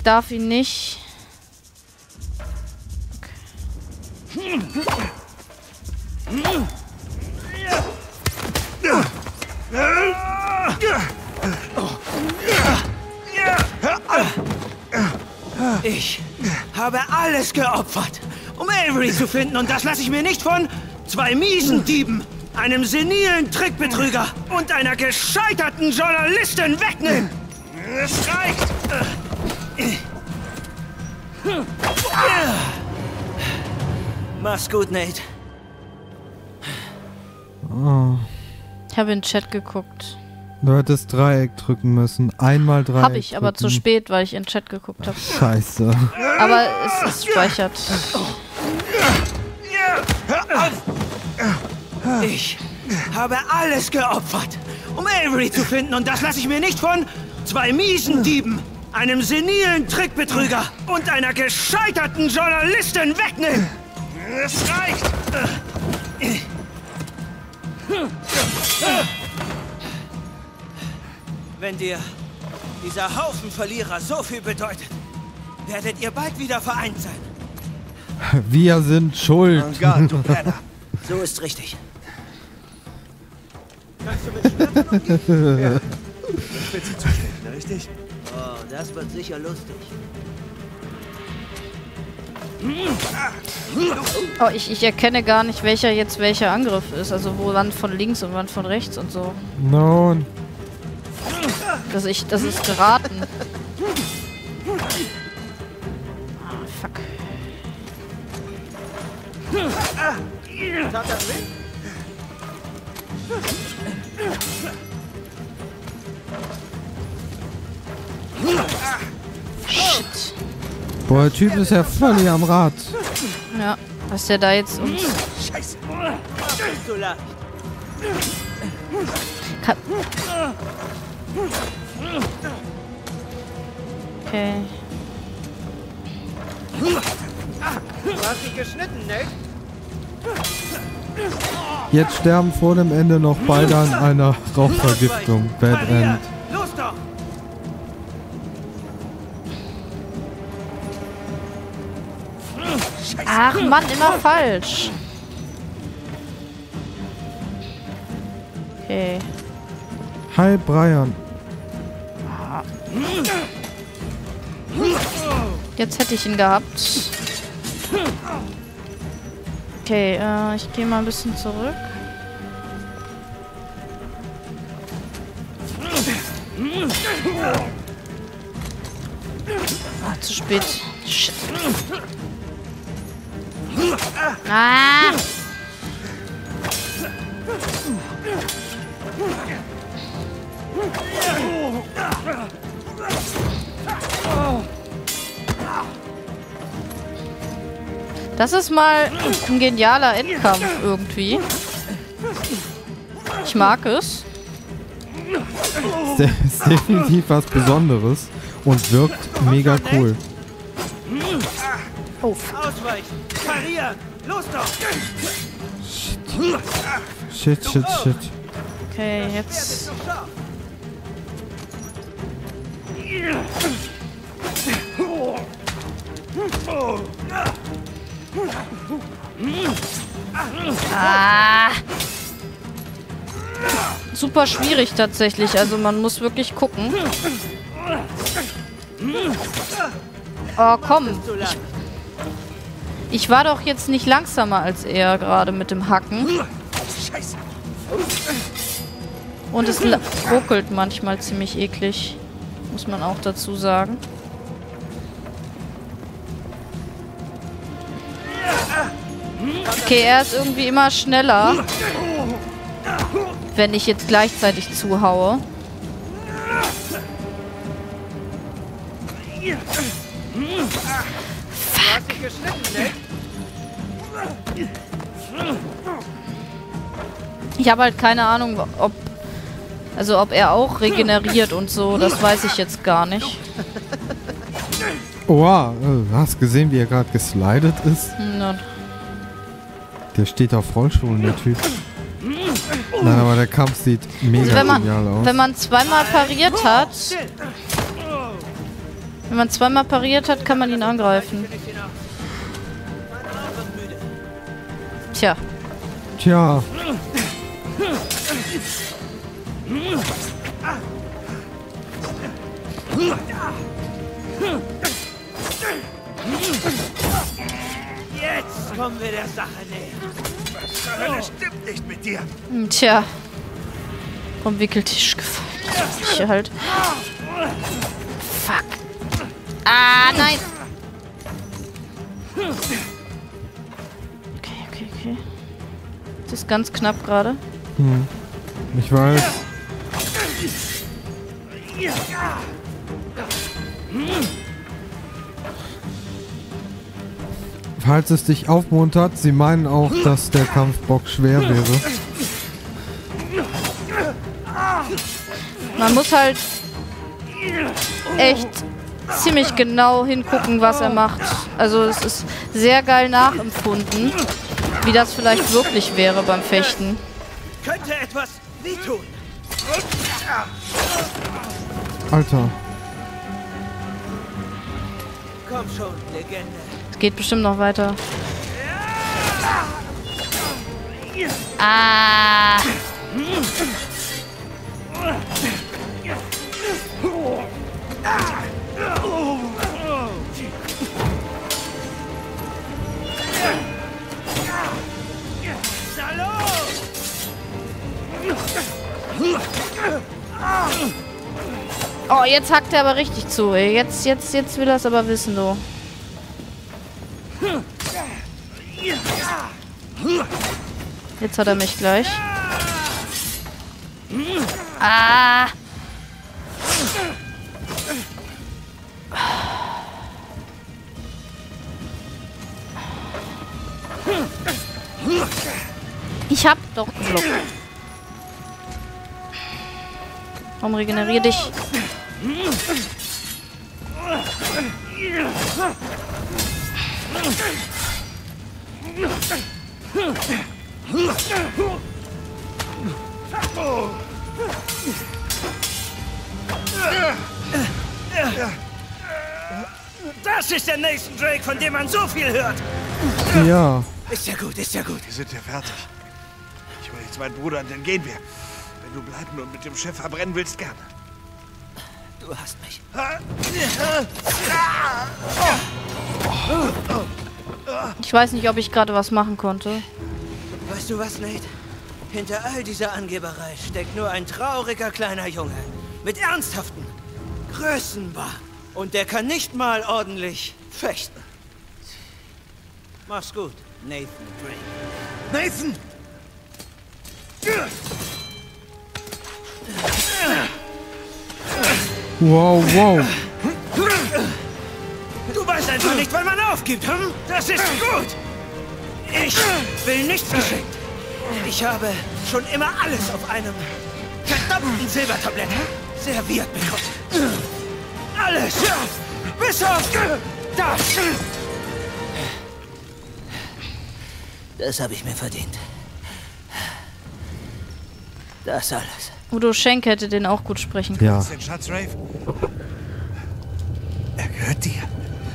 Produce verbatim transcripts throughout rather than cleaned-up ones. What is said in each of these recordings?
darf ihn nicht. Okay. Ich habe alles geopfert, um Avery zu finden, und das lasse ich mir nicht von zwei miesen Dieben, einem senilen Trickbetrüger und einer gescheiterten Journalistin wegnehmen. Es reicht. Mach's gut, Nate. Oh. Ich habe in den Chat geguckt. Du hättest Dreieck drücken müssen. Einmal Dreieck Habe ich, drücken. aber zu spät, weil ich in den Chat geguckt habe. Scheiße. Aber es ist speichert. Ich habe alles geopfert, um Avery zu finden, und das lasse ich mir nicht von zwei miesen Dieben, einem senilen Trickbetrüger und einer gescheiterten Journalistin wegnehmen. Es reicht. Wenn dir dieser Haufen Verlierer so viel bedeutet, werdet ihr bald wieder vereint sein. Wir sind schuld. Oh Gott, du Penner. So ist richtig. Kannst du mit Schnappen umgehen? Ja. Das wird sie zustechen, richtig? Oh, das wird sicher lustig. Oh, ich, ich erkenne gar nicht, welcher jetzt welcher Angriff ist. Also wo wann von links und wann von rechts und so. Nein. Das, ich, das ist geraten. Ah, fuck. Tat das weh? Shit. Boah, der Typ ist ja völlig am Rad. Ja, was der da jetzt uns... Scheiße. Bist du leicht. Ka okay. Du hast dich geschnitten, Nate. Jetzt sterben vor dem Ende noch beide an einer Rauchvergiftung. Bad End. Los doch! Ach Mann, immer falsch. Okay. Hi, Brian. Jetzt hätte ich ihn gehabt. Okay, äh, ich gehe mal ein bisschen zurück. Ah, zu spät. Shit. Ah! Das ist mal ein genialer Endkampf irgendwie. Ich mag es. Das ist definitiv was Besonderes und wirkt mega cool. Oh. Ausweichen! Parieren! Los doch! Shit, shit, shit. Okay, jetzt. Ah. Super schwierig tatsächlich, also man muss wirklich gucken. Oh, komm. Ich, ich war doch jetzt nicht langsamer als er gerade mit dem Hacken. Und es ruckelt manchmal ziemlich eklig. Muss man auch dazu sagen. Okay, er ist irgendwie immer schneller. Wenn ich jetzt gleichzeitig zuhaue. Fuck. Ich habe halt keine Ahnung, ob... Also ob er auch regeneriert und so. Das weiß ich jetzt gar nicht. Oha, du hast gesehen, wie er gerade geslidet ist? Na. Der steht auf Rollschuhen, der Typ. Nein, aber der Kampf sieht mega also wenn man, genial aus. Wenn man zweimal pariert hat... Wenn man zweimal pariert hat, kann man ihn angreifen. Tja. Tja. Jetzt kommen wir der Sache näher. Was zur Hölle stimmt nicht mit dir? Tja. Vom Wickeltisch gefallen. Ich halt. Fuck. Ah, nein. Okay, okay, okay. Das ist ganz knapp gerade. Hm. Ich weiß. Falls es dich aufmuntert, sie meinen auch, dass der Kampfbock schwer wäre. Man muss halt echt ziemlich genau hingucken, was er macht. Also es ist sehr geil nachempfunden, wie das vielleicht wirklich wäre beim Fechten. Könnte etwas wehtun. Alter. Komm schon, Legende. Es geht bestimmt noch weiter. Ah. Oh, jetzt hackt er aber richtig zu, ey. Jetzt, jetzt, jetzt will er es aber wissen, du. Jetzt hat er mich gleich. Ah! Ich hab doch geblockt. Komm, regenerier dich. Das ist der Nathan Drake, von dem man so viel hört. Ja. Ist ja gut, ist ja gut. Wir sind ja fertig. Ich hole jetzt meinen Bruder und dann gehen wir. Wenn du bleiben und mit dem Chef verbrennen willst, gerne. Du hast mich. Ich weiß nicht, ob ich gerade was machen konnte. Weißt du was, Nate? Hinter all dieser Angeberei steckt nur ein trauriger kleiner Junge. Mit ernsthaften Größenwahn. Und der kann nicht mal ordentlich fechten. Mach's gut, Nathan Drake. Nathan! Wow, wow. Du weißt einfach nicht, wann man aufgibt, hm? Das ist gut! Ich will nichts geschenkt. Ich habe schon immer alles auf einem verdammten Silbertablett serviert bekommen. Alles! Bis auf das! Das habe ich mir verdient. Das alles. Udo Schenk hätte den auch gut sprechen können. Ja. Den Schatz, Rafe? Er gehört dir.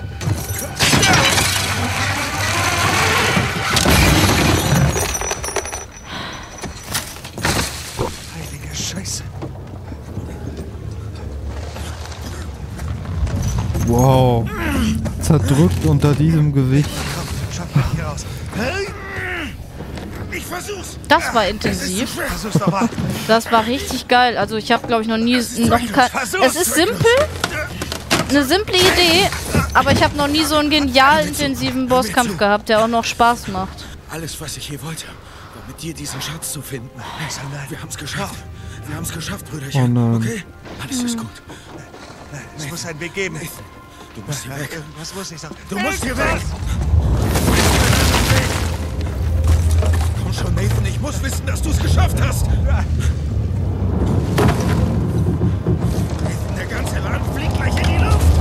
Heilige Scheiße. Wow. Zerdrückt unter diesem Gewicht. Komm, schaff mich hier raus. Ich versuch's. Das war intensiv. Versuch's doch mal. Das war richtig geil. Also ich habe, glaube ich, noch nie noch kein. Es ist simpel, eine simple Idee, aber ich habe noch nie so einen genial intensiven Bosskampf gehabt, der auch noch Spaß macht. Alles, was ich hier wollte, war mit dir diesen Schatz zu finden. Wir haben's geschafft. Wir haben's geschafft, Brüderchen. Oh nein. Okay? Alles ist gut. Nein, es muss einen Weg geben. Du musst hier weg. Irgendwas muss ich sagen. Du musst hier weg! Komm schon, Nathan. Ich muss wissen, dass du es geschafft hast. Nathan, der ganze Laden fliegt gleich in die Luft.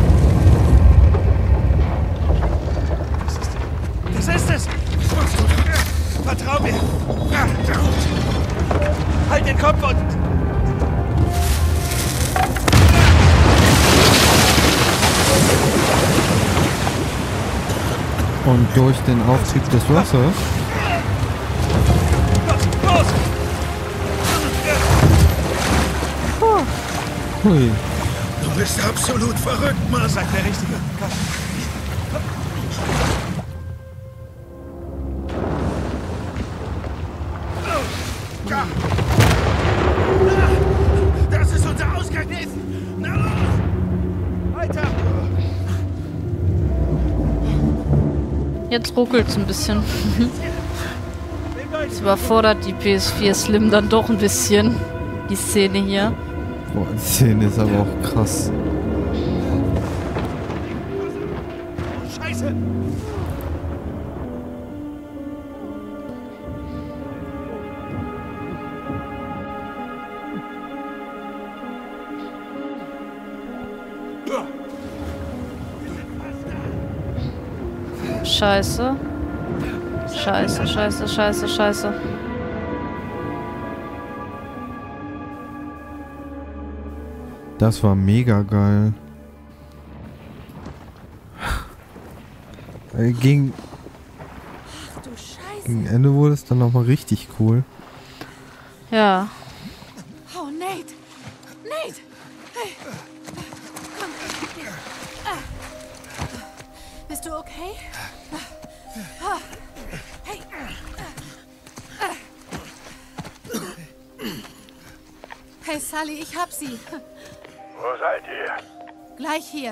Das ist es. Was machst du? Vertrau mir. Ja, gut. Halt den Kopf und... Und durch den Auftrieb des Wassers hui. Du bist absolut verrückt, Mann. Sagt der Richtige. Komm. Das ist unser Ausgang, Nathan. Na los! Weiter! Jetzt ruckelt's ein bisschen. Das überfordert die P S vier Slim dann doch ein bisschen. Die Szene hier. Boah, die Szene ist aber auch krass. Oh, Scheiße! Scheiße. Scheiße, scheiße, scheiße, scheiße. Das war mega geil. Äh, Gegen, Ach du Scheiße. gegen Ende wurde es dann nochmal richtig cool. Ja. Oh, Nate. Nate. Hey. Komm. Ah. Bist du okay? Ah. Hey. Ah. Hey, Sully, ich hab sie. Wo seid ihr? Gleich hier.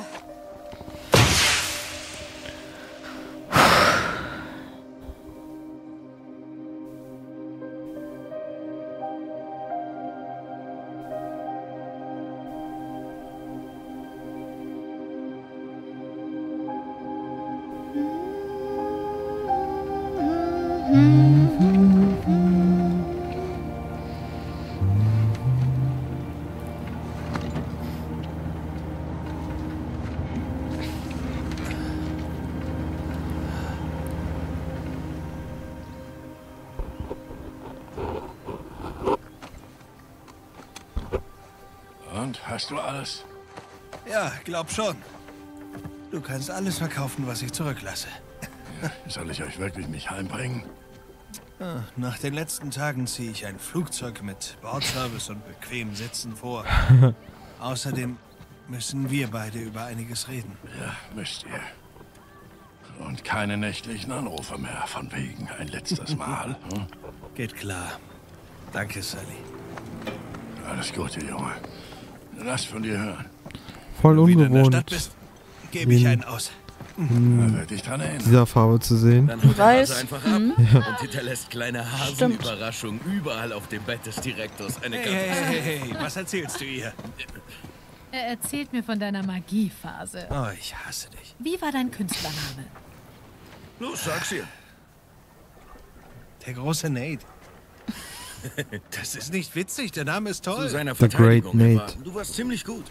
Und, hast du alles? Ja, glaub schon. Du kannst alles verkaufen, was ich zurücklasse. Soll ich euch wirklich nicht heimbringen? Ah, nach den letzten Tagen ziehe ich ein Flugzeug mit Bordservice und bequem Sitzen vor. Außerdem müssen wir beide über einiges reden. Ja, müsst ihr. Und keine nächtlichen Anrufe mehr, von wegen ein letztes Mal. Hm? Geht klar. Danke, Sully. Alles Gute, Junge. Lass von dir hören. Voll Wenn du wieder in der Stadt ungewohnt, bist, gebe ich einen aus. Da werde ich dran erinnern. dieser Farbe zu sehen. Dann haut er Weiß. also einfach ab und hinterlässt kleine Hasenüberraschungen überall auf dem Bett des Direktors. Eine Hey, hey, hey, hey, hey, was erzählst du ihr? Er erzählt mir von deiner Magiephase. Oh, ich hasse dich. Wie war dein Künstlername? Los, sag's ihr. Der große Nate. Das ist nicht witzig, der Name ist Zu toll. seiner The Great Verteidigung. er war- Nate. Du warst ziemlich gut.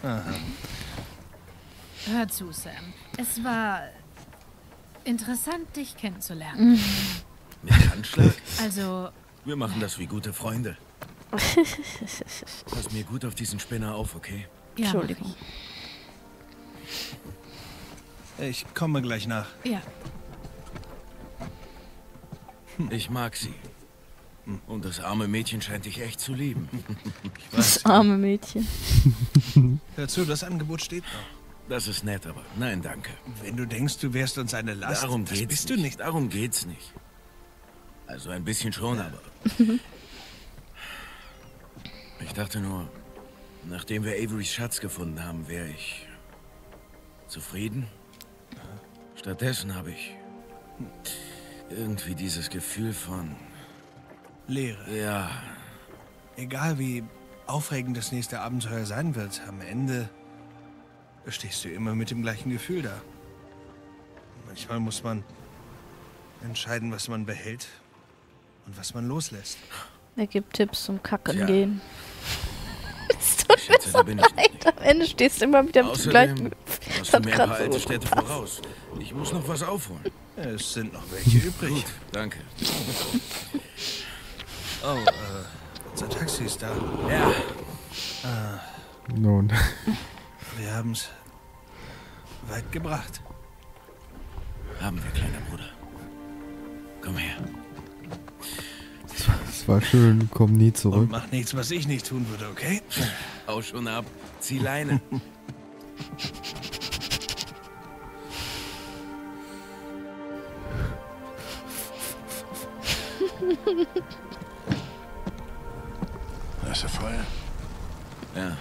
Hör zu, Sam. Es war interessant, dich kennenzulernen. Mit Handschlag? Also, Wir machen das wie gute Freunde. Pass mir gut auf diesen Spinner auf, okay? ja, Entschuldigung. Ich komme gleich nach. Ja, Ich mag sie. Und das arme Mädchen scheint dich echt zu lieben. Das arme Mädchen. Hör zu, das Angebot steht noch. Das ist nett, aber nein, danke. Wenn du denkst, du wärst uns eine Last, Darum das geht's bist du nicht. Darum geht's nicht. Also ein bisschen schon, aber... Ich dachte nur, nachdem wir Averys Schatz gefunden haben, wäre ich zufrieden. Stattdessen habe ich irgendwie dieses Gefühl von... Leere. Ja, Egal wie aufregend das nächste Abenteuer sein wird, am Ende stehst du immer mit dem gleichen Gefühl da. Manchmal muss man entscheiden, was man behält und was man loslässt. Er gibt Tipps zum Kacken Tja. gehen. Es tut ich mir schätze, so da bin ich leid. nicht. Am Ende stehst du immer wieder mit dem gleichen Außerdem Gefühl. hast Das du hat mir ein paar gerade alte so Städte gepasst. voraus. Ich muss noch was aufholen. Es sind noch welche übrig. Gut, danke. Oh, äh, unser Taxi ist da. Ja, Nun. Wir haben es weit gebracht. Haben wir, kleiner Bruder. Komm her. Es war schön, komm nie zurück. Und mach nichts, was ich nicht tun würde, okay? Hau schon ab. Zieh Leine. Hast du Feuer? Ja.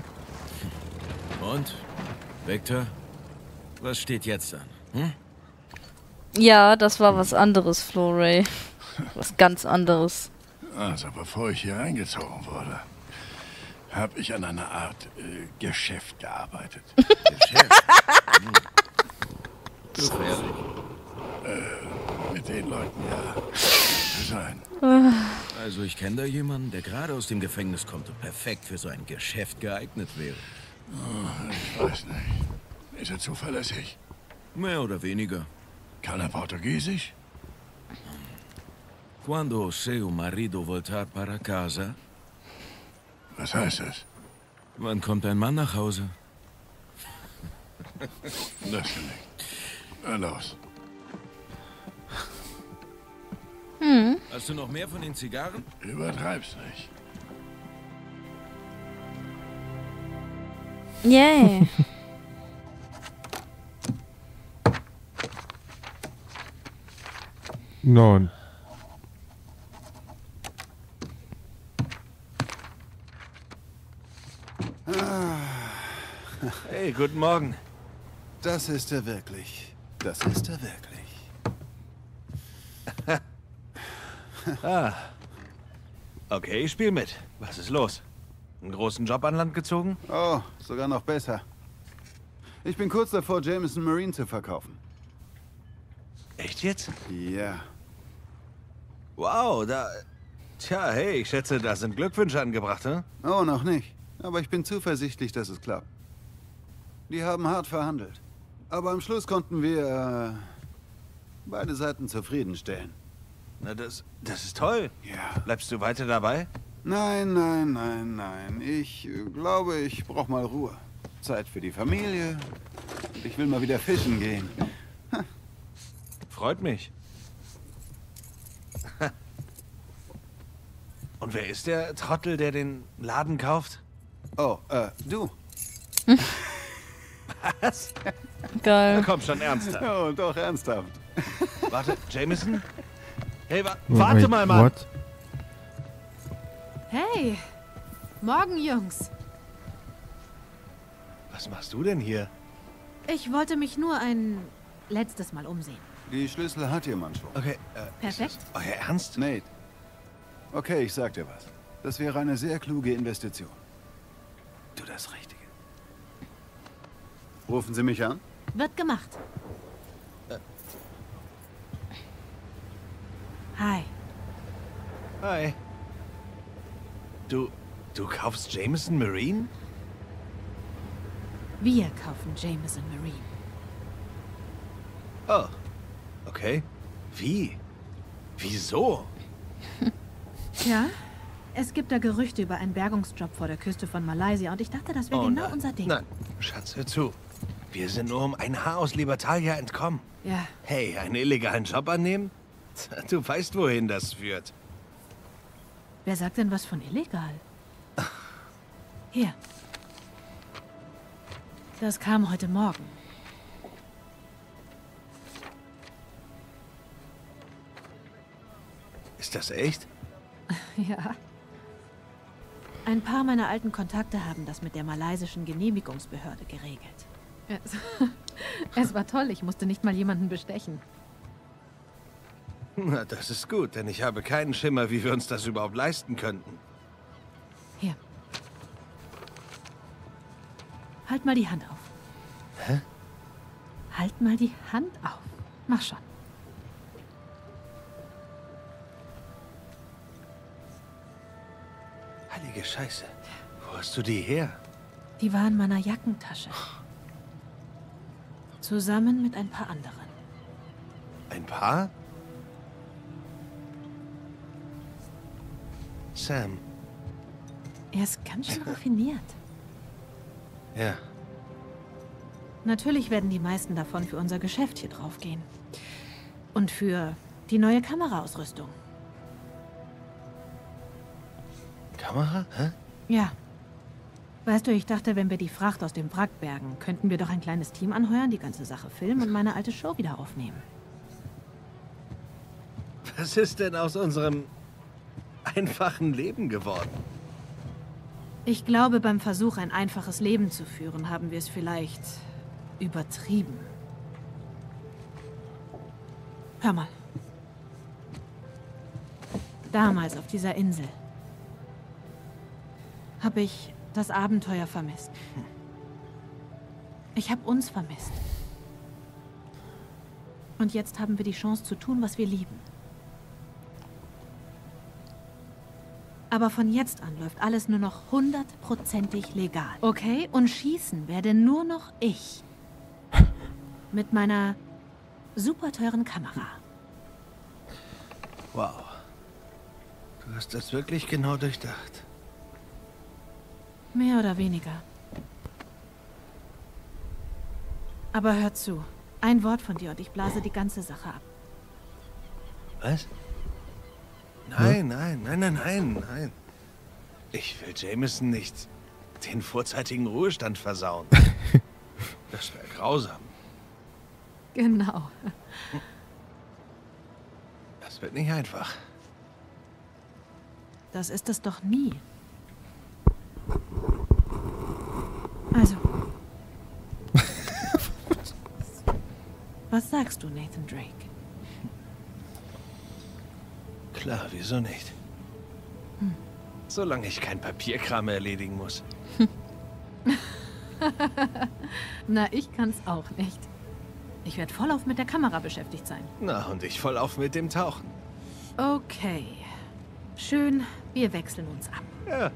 Und? Victor? Was steht jetzt an? Hm? Ja, das war was anderes, Florey. Was ganz anderes. Also, bevor ich hier reingezogen wurde, habe ich an einer Art äh, Geschäft gearbeitet. Geschäft? Hm. Gefährlich. Äh, mit den Leuten ja zu sein. Also ich kenne da jemanden, der gerade aus dem Gefängnis kommt und perfekt für so ein Geschäft geeignet wäre. Oh, ich weiß nicht. Ist er zuverlässig? Mehr oder weniger. Kann er Portugiesisch? Quando seu marido voltar para casa? Was heißt das? Wann kommt ein Mann nach Hause? Das nicht. Na los. Hm. Hast du noch mehr von den Zigarren? Übertreib's nicht. Yay. Nein. Hey, guten Morgen. Das ist er wirklich. Das ist er wirklich. Ah. Okay, ich spiel mit. Was ist los? Einen großen Job an Land gezogen? Oh, sogar noch besser. Ich bin kurz davor, Jameson Marine zu verkaufen. Echt jetzt? Ja. Wow, da... Tja, hey, ich schätze, da sind Glückwünsche angebracht, hm? Oh, noch nicht. Aber ich bin zuversichtlich, dass es klappt. Die haben hart verhandelt. Aber am Schluss konnten wir äh, beide Seiten zufriedenstellen. Na, das, das ist toll. Ja. Bleibst du weiter dabei? Nein, nein, nein, nein. Ich äh, glaube, ich brauche mal Ruhe. Zeit für die Familie. Und ich will mal wieder fischen gehen. Ha. Freut mich. Und wer ist der Trottel, der den Laden kauft? Oh, äh, du. Was? Geil. Na komm schon, ernsthaft. Oh, doch, ernsthaft. Warte, Jameson? Hey, wa warte Wait, mal, Mann. what? Hey, morgen, Jungs. Was machst du denn hier? Ich wollte mich nur ein letztes Mal umsehen. Die Schlüssel hat jemand schon. Okay, äh, Perfekt. ist das euer Ernst? Nate. Okay, ich sag dir was. Das wäre eine sehr kluge Investition. Tu das Richtige. Rufen Sie mich an? Wird gemacht. Hi. Hi. Du, du kaufst Jameson Marine? Wir kaufen Jameson Marine. Oh, okay. Wie? Wieso? Tja, es gibt da Gerüchte über einen Bergungsjob vor der Küste von Malaysia und ich dachte, das wäre Oh, genau nein. unser Ding. Nein, Schatz, hör zu. Wir sind nur um ein Haar aus Libertalia entkommen. Ja, Hey, einen illegalen Job annehmen? Du weißt, wohin das führt. wer sagt denn was von illegal? Hier. Das kam heute Morgen. Ist das echt? Ja. Ein paar meiner alten Kontakte haben das mit der malaysischen Genehmigungsbehörde geregelt. Es, es war toll, ich musste nicht mal jemanden bestechen. Na, das ist gut, denn ich habe keinen Schimmer, wie wir uns das überhaupt leisten könnten. Hier. Halt mal die Hand auf. Hä? Halt mal die Hand auf. Mach schon. Heilige Scheiße. Wo hast du die her? Die war in meiner Jackentasche. Zusammen mit ein paar anderen. Ein Paar? Sam. Er ist ganz schön raffiniert. Ja. Natürlich werden die meisten davon für unser Geschäft hier draufgehen. Und für die neue Kameraausrüstung. Kamera? Hä? Ja. Weißt du, ich dachte, wenn wir die Fracht aus dem Wrack bergen, könnten wir doch ein kleines Team anheuern, die ganze Sache filmen und meine alte Show wieder aufnehmen. Was ist denn aus unserem einfachen Leben geworden? Ich glaube, beim Versuch, ein einfaches Leben zu führen, haben wir es vielleicht übertrieben. Hör mal. Damals auf dieser Insel habe ich das Abenteuer vermisst. Ich habe uns vermisst. Und jetzt haben wir die Chance zu tun, was wir lieben. Aber von jetzt an läuft alles nur noch hundertprozentig legal. Okay? Und schießen werde nur noch ich. Mit meiner super teuren Kamera. Wow. Du hast das wirklich genau durchdacht. Mehr oder weniger. Aber hör zu. Ein Wort von dir und ich blase die ganze Sache ab. Was? Nein, nein, nein, nein, nein, nein. Ich will Jameson nicht den vorzeitigen Ruhestand versauen. Das wäre grausam. Genau. Das wird nicht einfach. Das ist es doch nie. Also. Was sagst du, Nathan Drake? Klar, wieso nicht? Hm. Solange ich kein Papierkram erledigen muss. Na, ich kann's auch nicht. Ich werde vollauf mit der Kamera beschäftigt sein. Na, und ich vollauf mit dem Tauchen. Okay. Schön, wir wechseln uns ab. Ja.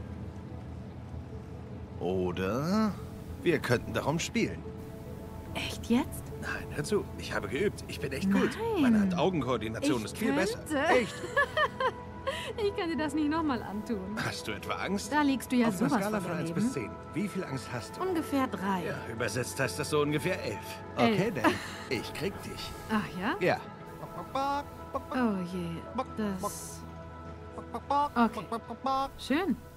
Oder wir könnten darum spielen. Echt jetzt? Nein, hör zu. Ich habe geübt. Ich bin echt Nein. gut. Meine Hand-Augen-Koordination Ich ist viel könnte. besser. Echt? Ich kann dir das nicht nochmal antun. Hast du etwa Angst? Da liegst du ja Auf einer sowas Skala von von eins daneben. bis zehn. Wie viel Angst hast du? Ungefähr drei. Ja, übersetzt heißt das so ungefähr elf. Okay, Elf. dann. Ich krieg dich. Ach ja? Ja. Oh je. Das... Okay. Schön.